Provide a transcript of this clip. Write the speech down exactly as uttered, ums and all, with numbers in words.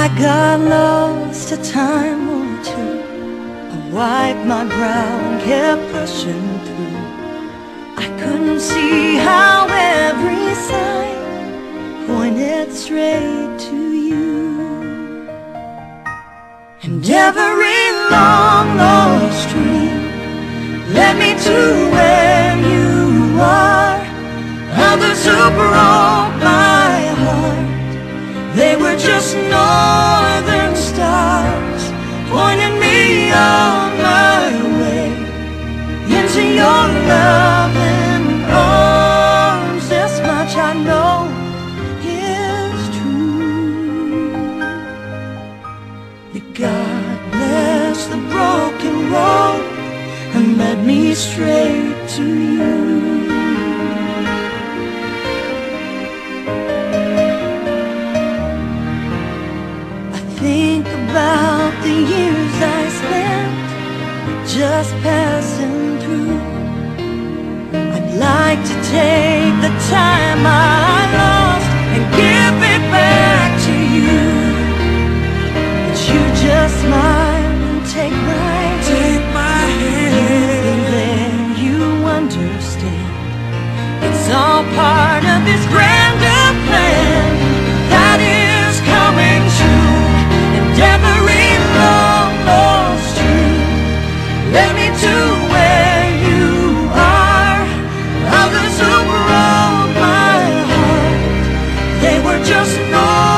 I got lost a time or two. I wiped my brow and kept pushing through. I couldn't see how every sign pointed straight to you. And every long lost dream led me to where you are. Others who broke my heart, they were just northern stars, pointing me on my way into your loving arms. This much I know is true, that God blessed the broken road and led me straight to you. Think about the years I spent just passing through. I'd like to take the time I lost and give it back to you, but you just smile and take my take my hand, and then you understand it's all part of this grander plan that is coming true. Every long lost dream led me to where you are. Others who broke my heart, they were just no